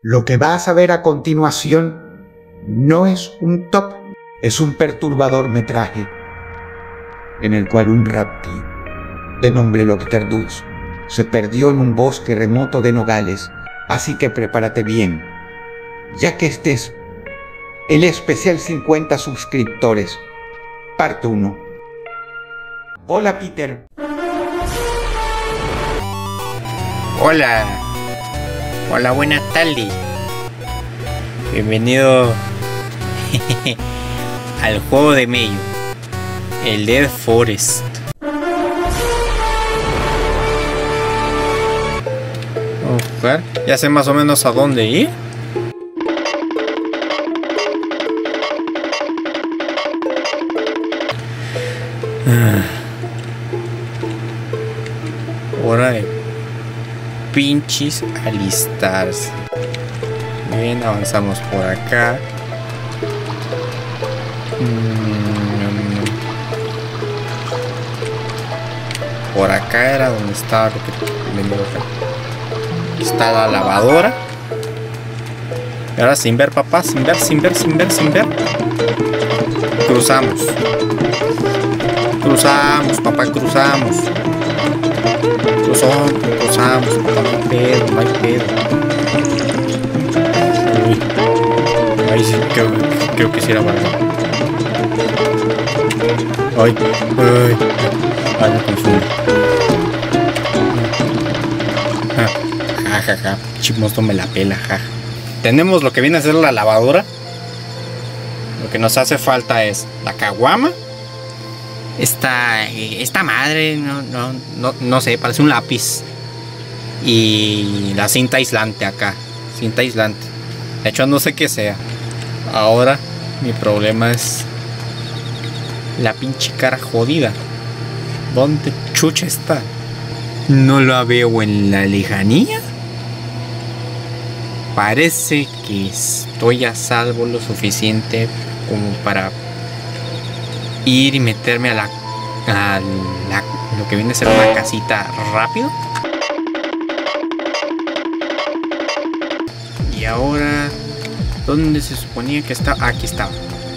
Lo que vas a ver a continuación no es un top, es un perturbador metraje en el cual un reptil de nombre Locterdus se perdió en un bosque remoto de Nogales. Así que prepárate bien, ya que este es el especial 50 suscriptores, parte 1. Hola Peter. Hola. Hola, buenas tardes. Bienvenido al juego de Mello, el Dead Forest. Okay. Ya sé más o menos a dónde ir. Hora de pinches alistarse. Bien, avanzamos por acá. Por acá era donde estaba lo que venía acá. Está la lavadora. Y ahora sin ver, papá, sin ver. Cruzamos, papá, cruzamos, papá, no hay pedo. Uy. Ahí sí, creo que sí era verdad. Ay, me confundo. Jajaja, Chipmonsto me la pela, jaja. Tenemos lo que viene a ser la lavadora. Lo que nos hace falta es la caguama. Esta madre, no sé, parece un lápiz. Y la cinta aislante acá. Cinta aislante. De hecho, no sé qué sea. Ahora, mi problema es la pinche cara jodida. ¿Dónde chucha está? No la veo en la lejanía. Parece que estoy a salvo lo suficiente como para ir y meterme a lo que viene a ser una casita rápido. Y ahora, ¿dónde se suponía que estaba? Aquí estaba.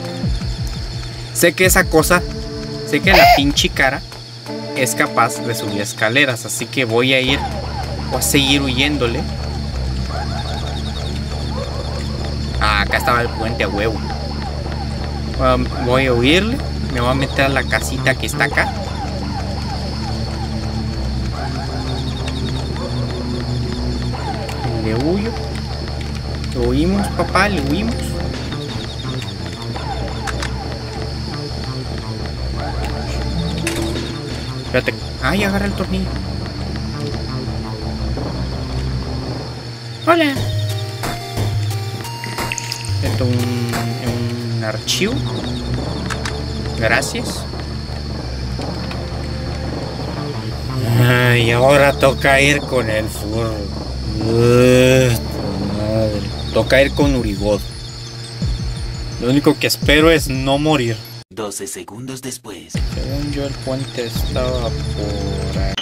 Sé que esa cosa, sé que la pinche cara es capaz de subir escaleras, así que voy a seguir huyéndole. Acá estaba el puente a huevo. Voy a huirle. Me voy a meter a la casita que está acá. Le huyo. Le huimos, papá, le huimos. Espérate. Ay, agarra el tornillo. Hola. Esto es un archivo. Gracias. Y ahora toca ir con el furro. Madre. Toca ir con Urigod. Lo único que espero es no morir. 12 segundos después. Según yo, el puente estaba por ahí.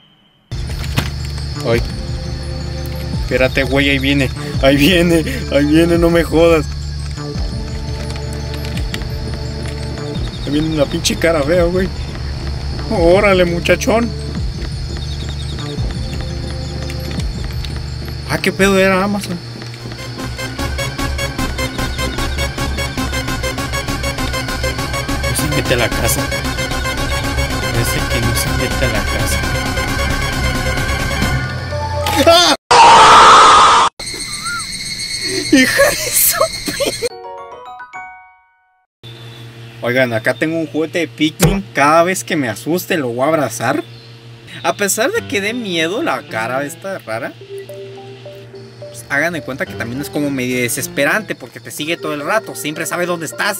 Ay. Espérate, güey, ahí viene, no me jodas. Ahí viene una pinche cara fea, güey. Órale, muchachón. ¿Qué pedo era Amazon? No se mete a la casa. Parece que no se mete a la casa. ¡Ah! ¡Hija de su p... Oigan, acá tengo un juguete de Pikmin. Cada vez que me asuste lo voy a abrazar. A pesar de que dé miedo la cara esta rara, pues hagan de cuenta que también es como medio desesperante, porque te sigue todo el rato. Siempre sabe dónde estás.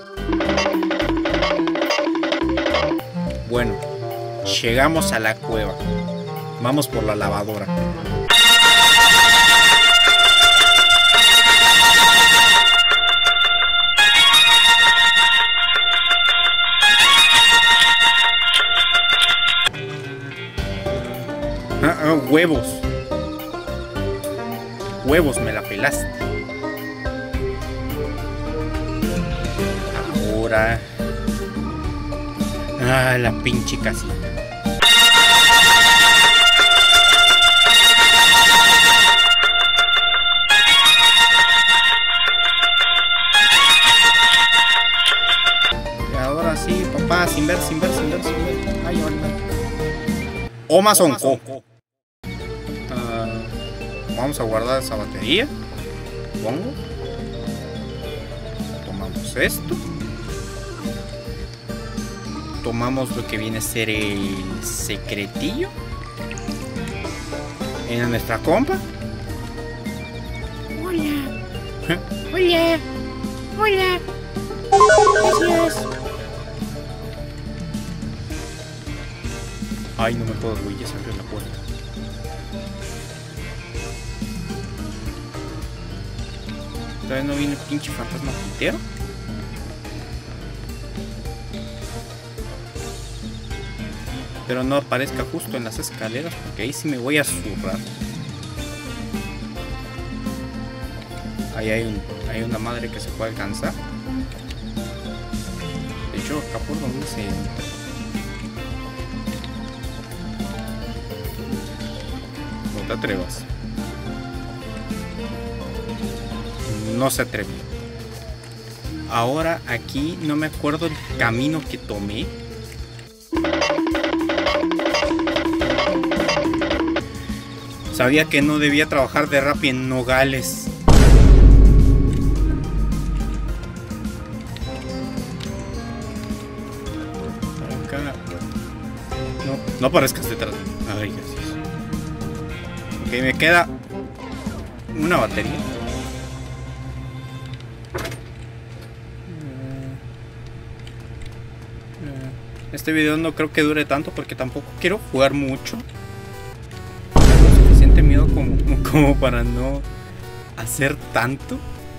Bueno, llegamos a la cueva. Vamos por la lavadora. Huevos. Huevos me la la pelaste. Ahora... Ah, la pinche casita. Y ahora sí, papá, sin ver. Ay, ahora. Amazon Co. Vamos a guardar esa batería. Pongo. Tomamos esto. Tomamos lo que viene a ser el secretillo en nuestra compa. Hola. Gracias. Ay, no me puedo, güey, ya se abrió la puerta. Todavía no viene el pinche fantasma puntero. Pero no aparezca justo en las escaleras, porque ahí sí me voy a zurrar. Ahí hay una madre que se puede alcanzar. De hecho, acá por donde se... No te atrevas. No se atrevió. Ahora aquí no me acuerdo el camino que tomé. Sabía que no debía trabajar de Rappi en Nogales. Acá. No aparezcas detrás de mí. Ay, gracias. Ok, me queda una batería. Este video no creo que dure tanto porque tampoco quiero jugar mucho. Suficiente miedo como para no hacer tanto.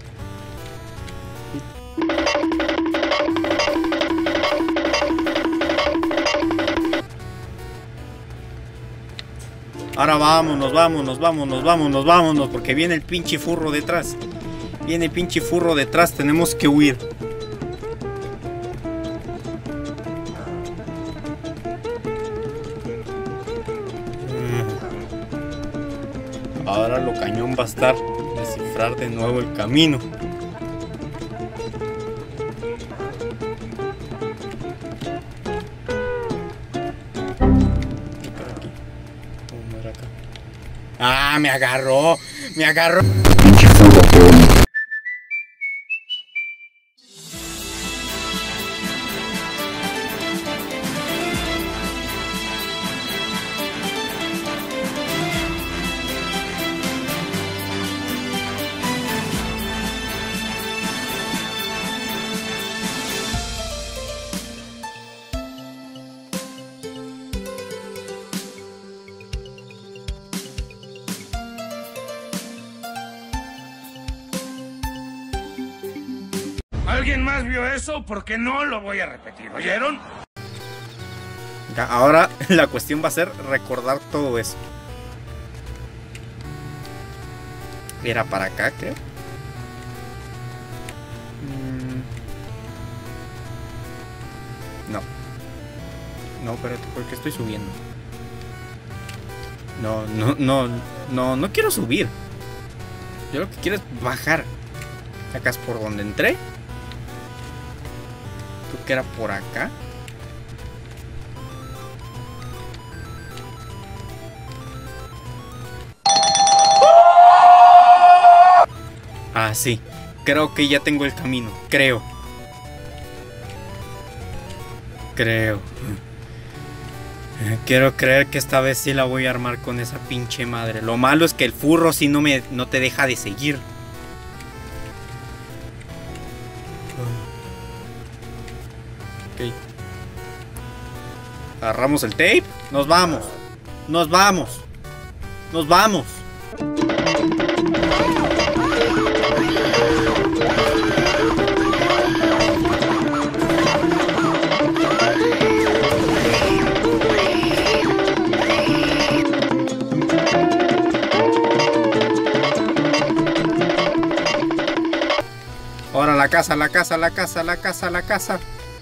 Ahora vámonos, porque viene el pinche furro detrás. Tenemos que huir. Ahora lo cañón va a estar descifrar de nuevo el camino. Ah, me agarró. ¿Alguien más vio eso? Porque no lo voy a repetir, ¿oyeron? Ya, ahora la cuestión va a ser recordar todo eso. Era para acá, creo. No, espérate, ¿por qué estoy subiendo? No quiero subir. Yo lo que quiero es bajar. Acá es por donde entré. Creo que era por acá. Ah, sí. Creo que ya tengo el camino. Creo. Quiero creer que esta vez sí la voy a armar con esa pinche madre. Lo malo es que el furro sí no te deja de seguir. Ok. Agarramos el tape. Nos vamos. la casa, a la casa, a la casa, a la casa, a la casa.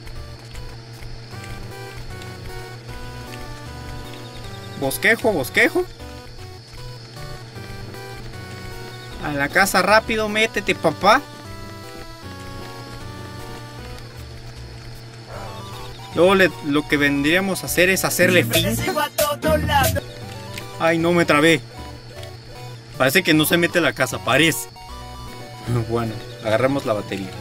Bosquejo, bosquejo. A la casa rápido, métete, papá. Luego lo que vendríamos a hacer es hacerle finta. Ay, no, me trabé. Parece que no se mete a la casa, parece. Bueno, agarramos la batería.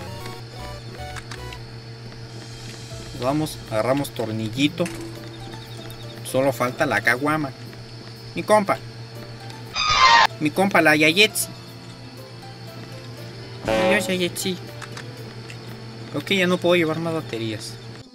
Vamos, agarramos tornillito. Solo falta la caguama. Mi compa, la Yayetsi. Adiós, Yayetsi. Creo que ya no puedo llevar más baterías.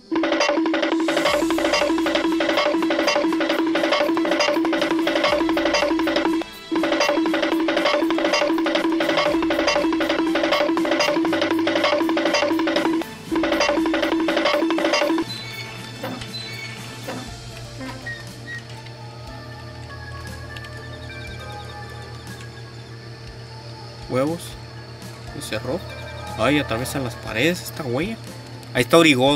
Huevos. Se cerró. Ay, atraviesa las paredes esta huella. Ahí está Origod.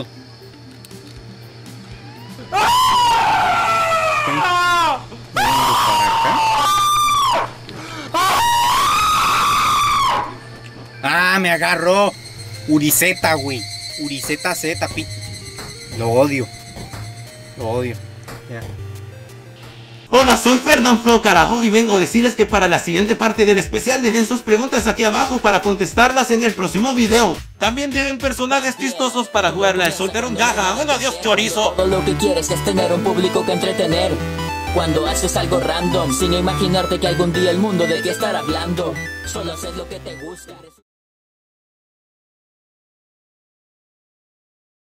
¡Ah, me agarró! Urizeta, güey. Urizeta Z, Lo odio. Lo odio. Ya. Hola, soy Fernando Carajo y vengo a decirles que para la siguiente parte del especial dejen sus preguntas aquí abajo para contestarlas en el próximo video. También deben personajes chistosos para jugarla al solterón Gaga. Bueno, adiós, chorizo. Todo lo que quieres es tener un público que entretener. Cuando haces algo random, sin imaginarte que algún día el mundo de qué estar hablando. Solo haces lo que te gusta.